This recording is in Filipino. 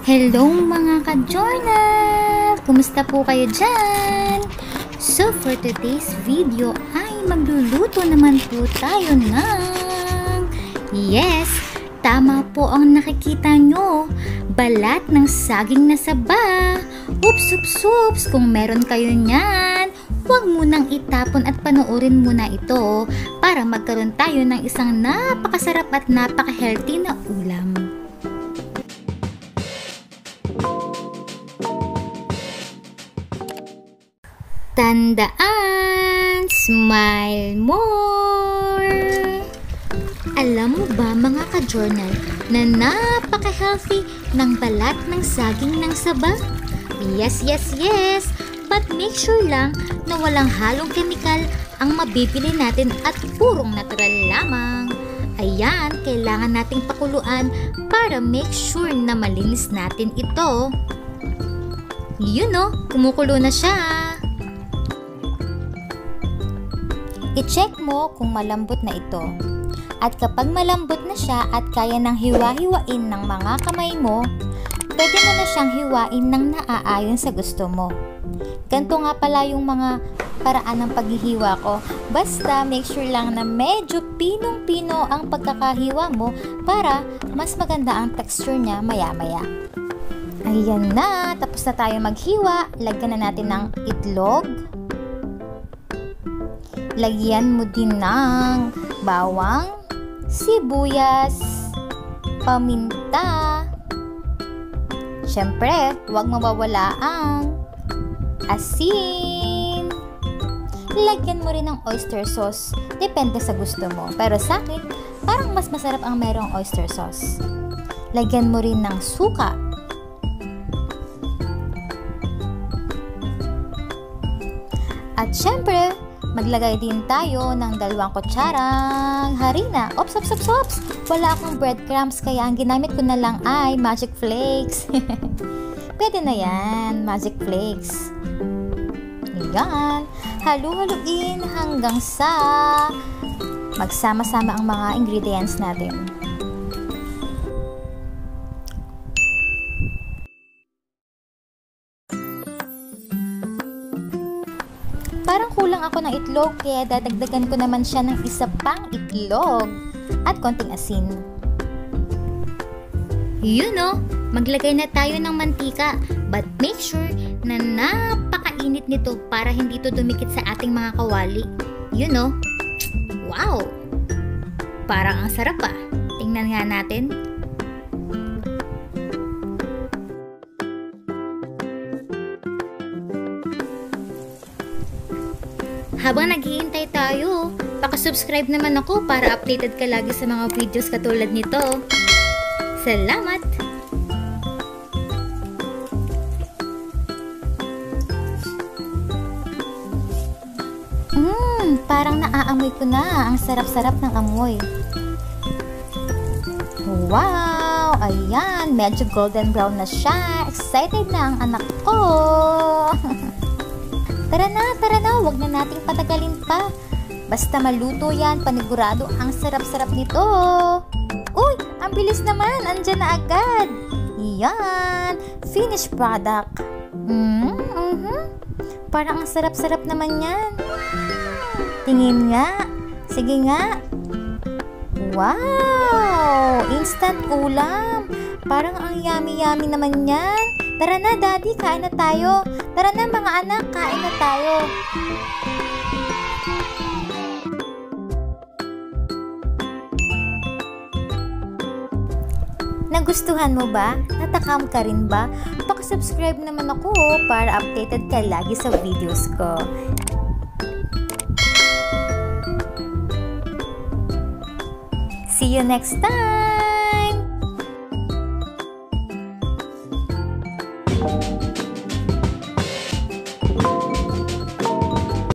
Hello mga ka-journal! Kumusta po kayo dyan? So for today's video ay magluluto naman po tayo ng... Yes! Tama po ang nakikita nyo! Balat ng saging na saba! Oops, oops, oops! Kung meron kayo nyan, huwag munang itapon at panoorin muna ito para magkaroon tayo ng isang napakasarap at napaka-healthy na ulam. Tandaan, smile more! Alam mo ba mga ka-journal na napaka-healthy ng balat ng saging ng saba? Yes, yes, yes! But make sure lang na walang halong kemikal ang mabibili natin at purong natural lamang. Ayan, kailangan nating pakuluan para make sure na malinis natin ito. Yun o, kumukulo na siya. I-check mo kung malambot na ito. At kapag malambot na siya at kaya nang hiwa-hiwain ng mga kamay mo, pwede mo na siyang hiwain ng naaayon sa gusto mo. Ganito nga pala yung mga paraan ng paghihiwa ko. Basta make sure lang na medyo pinong-pino ang pagkakahiwa mo para mas maganda ang texture niya maya-maya. Ayan na, tapos na tayo maghiwa. Lagyan na natin ng itlog. Lagyan mo din ng bawang, sibuyas, paminta. Siyempre, huwag mawawala ang asin. Lagyan mo rin ng oyster sauce. Depende sa gusto mo. Pero sa akin, parang mas masarap ang merong oyster sauce. Lagyan mo rin ng suka. At siyempre, maglagay din tayo ng 2 kutsarang harina. Ops, ops, ops, ops! Wala akong breadcrumbs kaya ang ginamit ko na lang ay magic flakes. Pwede na yan, magic flakes. Ayan. Halu-haluin hanggang sa magsama-sama ang mga ingredients natin. Parang kulang ako ng itlog kaya dadagdagan ko naman siya ng isa pang itlog at konting asin. Yun o, maglagay na tayo ng mantika but make sure na napakainit nito para hindi ito dumikit sa ating mga kawali. Yun o, wow! Parang ang sarap ah. Tingnan nga natin. Habang naghihintay tayo, paka-subscribe naman ako para updated ka lagi sa mga videos katulad nito. Salamat! Parang naaamoy ko na. Ang sarap-sarap ng amoy. Wow! Ayan! Medyo golden brown na siya. Excited na ang anak ko! Tara na, huwag na nating patagalin pa. Basta maluto yan, panigurado ang sarap-sarap nito. Uy, ang bilis naman, andyan na agad. Yan, finished product. Parang ang sarap-sarap naman yan. Tingin nga, sige nga. Wow, instant ulam. Parang ang yummy-yummy naman yan. Tara na, Daddy, kain na tayo. Tara na, mga anak, kain na tayo. Nagustuhan mo ba? Natakam ka rin ba? Paki-subscribe naman ako para updated ka lagi sa videos ko. See you next time!